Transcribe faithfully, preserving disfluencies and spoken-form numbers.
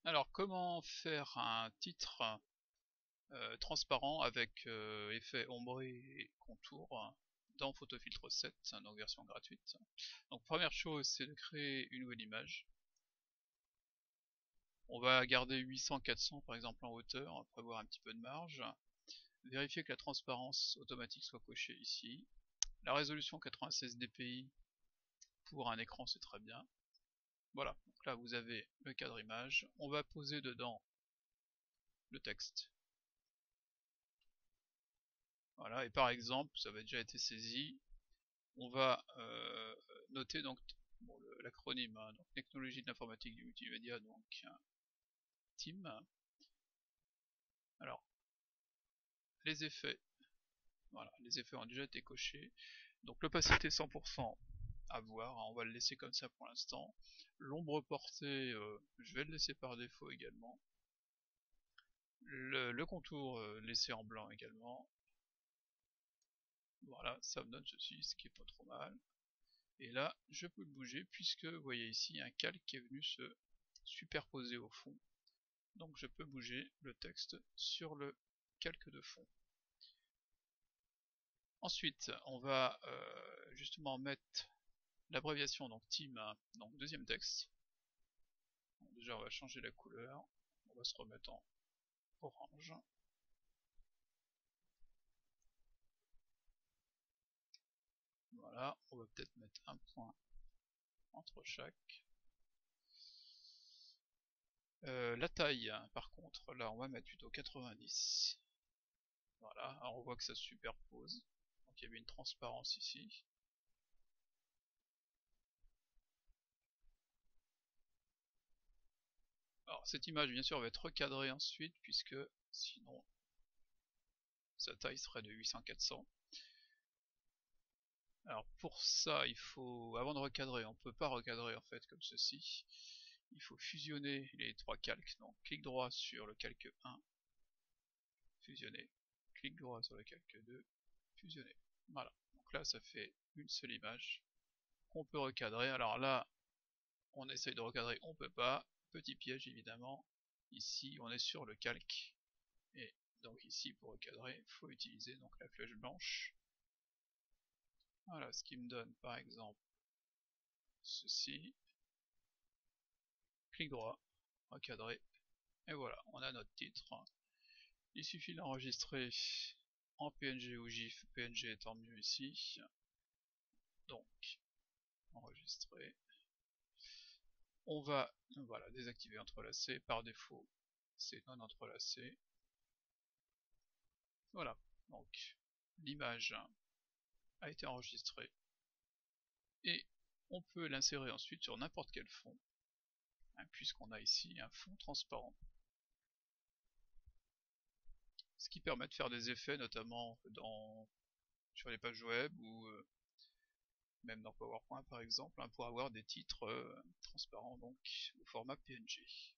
Alors, comment faire un titre euh, transparent avec euh, effet ombré et contour dans PhotoFiltre sept, donc version gratuite. Donc première chose, c'est de créer une nouvelle image. On va garder huit cents quatre cents par exemple en hauteur, prévoir un petit peu de marge. Vérifier que la transparence automatique soit cochée ici. La résolution quatre-vingt-seize dpi pour un écran, c'est très bien. Voilà, donc là vous avez le cadre image. On va poser dedans le texte. Voilà, et par exemple, ça avait déjà été saisi, on va euh, noter donc bon, l'acronyme, hein, donc technologie de l'informatique du multimédia, donc T I M. Alors, les effets, voilà, les effets ont déjà été cochés. Donc l'opacité cent pour cent à voir, hein, on va le laisser comme ça pour l'instant. L'ombre portée, euh, je vais le laisser par défaut également. Le, le contour euh, laissé en blanc également. Voilà, ça me donne ceci, ce qui est pas trop mal. Et là, je peux le bouger puisque vous voyez ici un calque qui est venu se superposer au fond. Donc je peux bouger le texte sur le calque de fond. Ensuite, on va euh, justement mettre l'abréviation donc T I M, donc deuxième texte. Donc déjà on va changer la couleur, on va se remettre en orange. Voilà, on va peut-être mettre un point entre chaque. Euh, la taille, par contre, là on va mettre plutôt quatre-vingt-dix. Voilà, alors on voit que ça se superpose. Donc il y avait une transparence ici. Alors cette image bien sûr va être recadrée ensuite puisque sinon sa taille serait de huit cents quatre cents. Alors pour ça il faut, avant de recadrer, on ne peut pas recadrer en fait comme ceci. Il faut fusionner les trois calques, donc clic droit sur le calque un, fusionner, clic droit sur le calque deux, fusionner. Voilà, donc là ça fait une seule image qu'on peut recadrer. Alors là on essaye de recadrer, on peut pas, petit piège évidemment, ici on est sur le calque, et donc ici pour recadrer, il faut utiliser donc la flèche blanche. Voilà, ce qui me donne par exemple ceci, clic droit, recadrer, et voilà, on a notre titre. Il suffit d'enregistrer en P N G ou GIF, P N G étant mieux ici, donc enregistrer. On va voilà, désactiver entrelacé, par défaut c'est non entrelacé. Voilà, donc l'image a été enregistrée et on peut l'insérer ensuite sur n'importe quel fond, hein, puisqu'on a ici un fond transparent. Ce qui permet de faire des effets notamment dans, sur les pages web ou euh, même dans PowerPoint par exemple, hein, pour avoir des titres euh, transparents donc au format P N G.